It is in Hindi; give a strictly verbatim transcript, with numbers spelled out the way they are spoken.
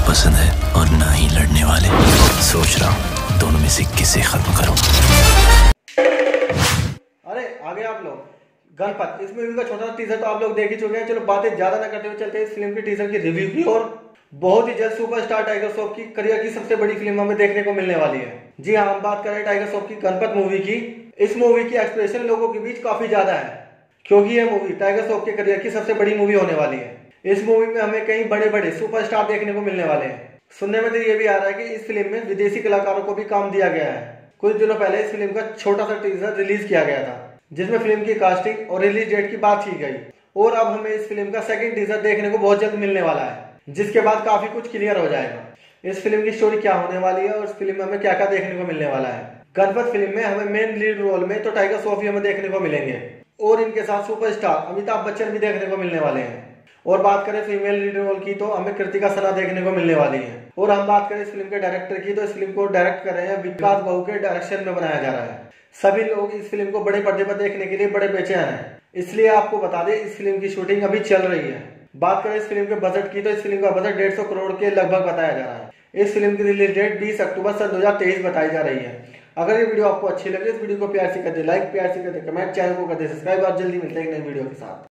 पसंद है और ना ही लड़ने वाले। सोच रहा हूँ दोनों में से किसे खत्म करूं। अरे आगे आप लोग गणपत इस मूवी का छोटा सा टीजर तो आप लोग देख ही चुके हैं। चलो बातें ज्यादा ना करते हुए चलते हैं इस फिल्म की टीजर की रिव्यू की और बहुत ही जल्द सुपरस्टार टाइगर श्रॉफ की करियर की सबसे बड़ी फिल्म हमें देखने को मिलने वाली है। जी हाँ, हम बात कर रहे हैं टाइगर श्रॉफ की गणपत मूवी की। इस मूवी की एक्सपेक्टेशन लोगों के बीच काफी ज्यादा है क्योंकि यह मूवी टाइगर श्रॉफ के करियर की सबसे बड़ी मूवी होने वाली है। इस मूवी में हमें कई बड़े बड़े सुपरस्टार देखने को मिलने वाले हैं। सुनने में तो ये भी आ रहा है कि इस फिल्म में विदेशी कलाकारों को भी काम दिया गया है। कुछ दिनों पहले इस फिल्म का छोटा सा टीजर रिलीज किया गया था जिसमें फिल्म की कास्टिंग और रिलीज डेट की बात की गई और अब हमें इस फिल्म का सेकंड टीजर देखने को बहुत जल्द मिलने वाला है जिसके बाद काफी कुछ क्लियर हो जाएगा। इस फिल्म की स्टोरी क्या होने वाली है और इस फिल्म में हमें क्या क्या देखने को मिलने वाला है। गणपत फिल्म में हमें मेन लीड रोल में तो टाइगर श्रॉफ ही हमें देखने को मिलेंगे और इनके साथ सुपरस्टार अमिताभ बच्चन भी देखने को मिलने वाले हैं। और बात करें फीमेल लीड रोल की तो हमें कृतिका सना देखने को मिलने वाली है। और हम बात करें इस फिल्म के डायरेक्टर की तो इस फिल्म को डायरेक्ट कर रहे हैं विकास बहू के डायरेक्शन में बनाया जा रहा है। सभी लोग इस फिल्म को बड़े पर्दे पर देखने के लिए बड़े बेचैन हैं, इसलिए आपको बता दें इस फिल्म की शूटिंग अभी चल रही है। बात करें इस फिल्म के बजट की तो इस फिल्म का बजट डेढ़ सौ करोड़ के लगभग बताया जा रहा है। इस फिल्म की रिलीज डेट बीस अक्टूबर सन दो हजार तेईस बताई जा रही है। अगर ये वीडियो आपको अच्छी लगे इस वीडियो को प्यार से कर दे लाइक, प्यार से कर दे कमेंट, चैनल को कर दे सब्सक्राइब। आप जल्दी मिलते हैं एक नई वीडियो के साथ।